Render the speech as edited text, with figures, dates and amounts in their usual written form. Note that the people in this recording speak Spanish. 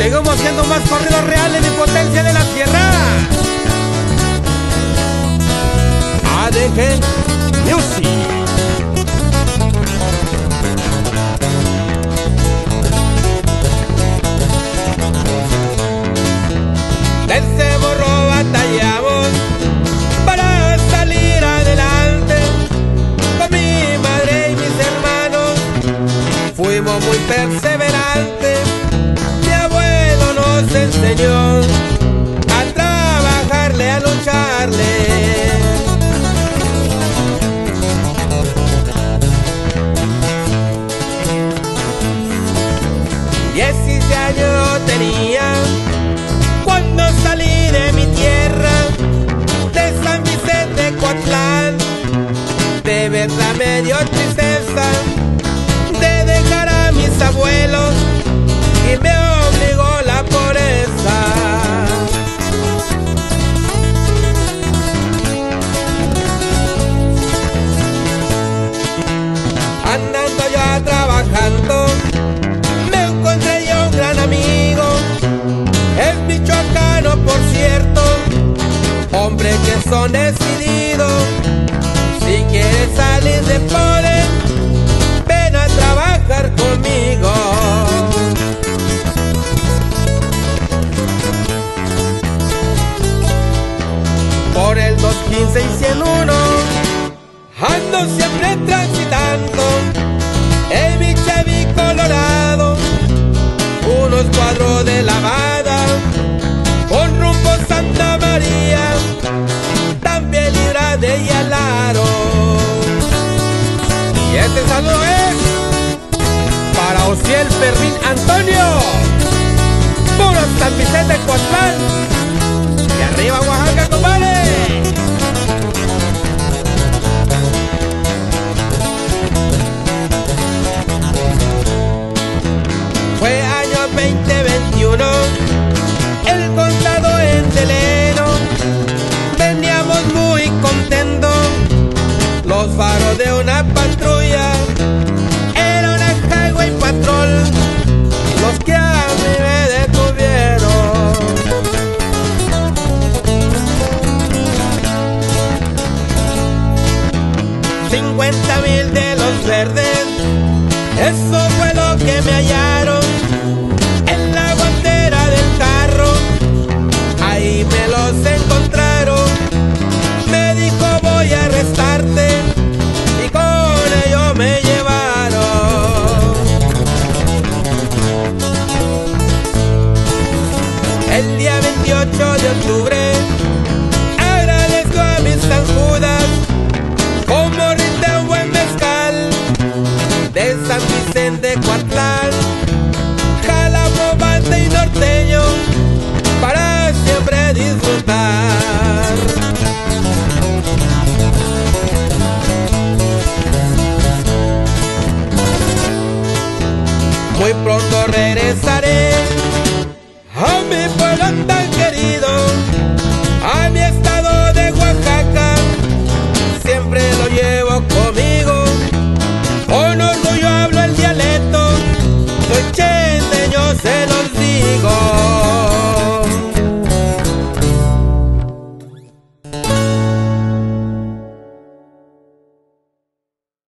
Seguimos haciendo más corridos reales de potencia de la sierra. ADG Music. Desde morro batallamos para salir adelante. Con mi madre y mis hermanos fuimos muy perseverantes. Mi abuelo nos enseñó a trabajarle, a lucharle. 16 años tenía cuando salí de mi tierra, de San Vicente, Coatlán. De verdad me dio tristeza de dejar a mis abuelos y me obligó la pobreza. Andando yo trabajando, me encontré yo un gran amigo, es michoacano por cierto, hombre que son decididos. Si quieres salir de pobre, ven a trabajar conmigo. Por el 215 y 101 ando siempre transitando en mi Chevy Colorado, unos cuadros de lavada con rumbo Santa María, también libra de Yalaro. Y este saludo es para Osiel Fermín Antonio, puro San Vicente, Coatlán, y arriba Oaxaca, compadre. Fue año 2021, el condado en Deleno, veníamos muy contentos, los faros de una patrulla, era una Highway Patrol, los que a mí me detuvieron. $50,000 de los verdes, eso fue lo que me hallaron en la guantera del carro, ahí me los encontraron. Me dijo voy a arrestarte y con ello me llevaron. El día 28 de octubre agradezco a mis San Judas como rinde un buen mezcal de San Vicente, Coatlán, Jalapa, Bante y Norteño, para siempre disfrutar. Muy pronto regresaré